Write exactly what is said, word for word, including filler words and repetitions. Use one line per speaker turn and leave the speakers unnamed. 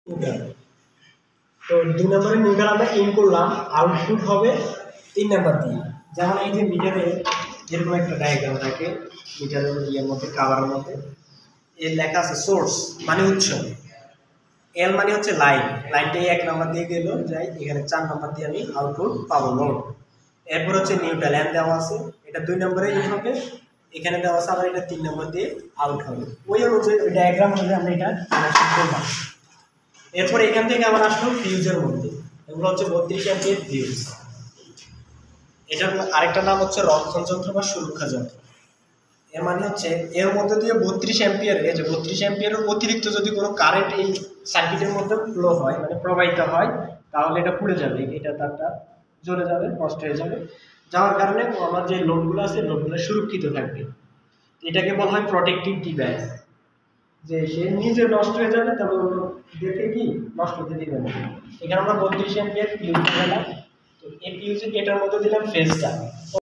তো দুই নম্বরে নিউট্রাল আমরা ইন করলাম, আউটপুট হবে তিন নাম্বার দিয়ে। যেমন এই যে মিটারে যেরকম একটা ডায়াগ্রাম থাকে মিটারের ইয়ের মধ্যে কাভারের মধ্যে এর লেখা আছে সোর্স মানে উৎস, এল মানে হচ্ছে লাইন, লাইনটা এক নাম্বার দিয়ে গেল যাই, এখানে চার নাম্বার দিয়ে আমি আউটপুট পাবো লোড। এরপর হচ্ছে নিউট্রাল এন দেওয়া আছে, এটা দুই নম্বরে ইন হবে, এখানে দেওয়া আছে আবার এটা তিন নম্বর দিয়ে আউট হবে। ওই অনুযায়ী ওই ডায়াগ্রাম অনুযায়ী আমরা এটা কানেকশন করলাম। এরপর এখান থেকে আবার আসলো ফিউজের মধ্যে, এগুলো হচ্ছে বত্রিশ অ্যাম্পিয়ার ফিউজ। এটার আরেকটা নাম হচ্ছে রক্ষণ যন্ত্র বা সুরক্ষা যন্ত্র। এর মানে হচ্ছে এর মধ্যে দিয়ে বত্রিশ অ্যাম্পিয়ার, এই যে বত্রিশ অ্যাম্পিয়ারের অতিরিক্ত যদি কোনো কারেন্ট এই সার্কিটের মধ্যে ফ্লো হয় মানে প্রবাহিত হয় তাহলে এটা পুড়ে যাবে, এটা তারটা জ্বলে যাবে, নষ্ট হয়ে যাবে। যাওয়ার কারণে আমার যে লোডগুলো আছে লোডগুলো সুরক্ষিত থাকবে। এটাকে বলা হয় প্রোটেক্টিভ ডিভাইস, যে সে নিজে নষ্ট হয়ে যাবে তবে দেখে কি নষ্ট হতে দিবে না। এখানে আমরা বত্রিশ অ্যাম্পিয়ার ফিউজ দিলাম, তো এই ফিউজ এটার মধ্যে দিলাম ফেজটা।